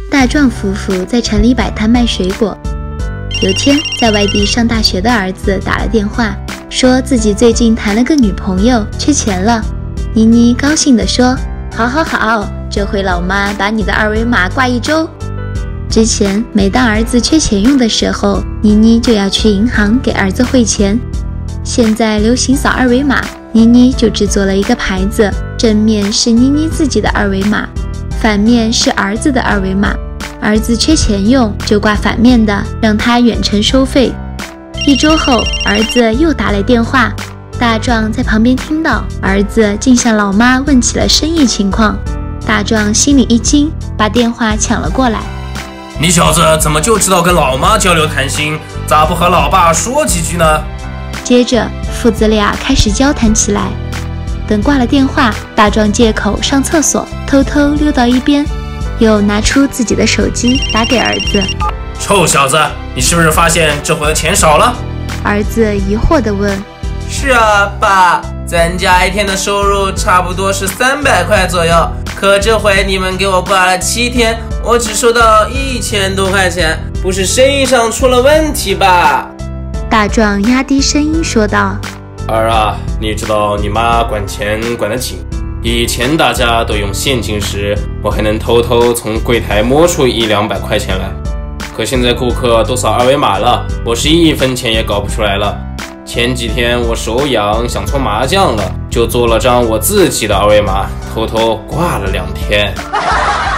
大壮夫妇在城里摆摊卖水果。有天，在外地上大学的儿子打了电话，说自己最近谈了个女朋友，缺钱了。妮妮高兴地说：“好好好，这回老妈把你的二维码挂1周。”之前每当儿子缺钱用的时候，妮妮就要去银行给儿子汇钱。现在流行扫二维码，妮妮就制作了一个牌子，正面是妮妮自己的二维码，反面是儿子的二维码。儿子缺钱用就挂反面的，让他远程收费。1周后，儿子又打来电话，大壮在旁边听到，儿子竟向老妈问起了生意情况。大壮心里一惊，把电话抢了过来。 你小子怎么就知道跟老妈交流谈心，咋不和老爸说几句呢？ 接着父子俩开始交谈起来。等挂了电话，大壮借口上厕所，偷偷溜到一边，又拿出自己的手机打给儿子。 臭小子，你是不是发现这回的钱少了？ 儿子疑惑地问。 是啊，爸，咱家一天的收入差不多是300块左右，可这回你们给我挂了7天，我只收到1000多块钱，不是生意上出了问题吧？ 大壮压低声音说道。 儿啊，你知道你妈管钱管得紧，以前大家都用现金时，我还能偷偷从柜台摸出100-200块钱来，可现在顾客都扫二维码了，我是1分钱也搞不出来了。前几天我手痒想搓麻将了，就做了张我自己的二维码，偷偷挂了2天。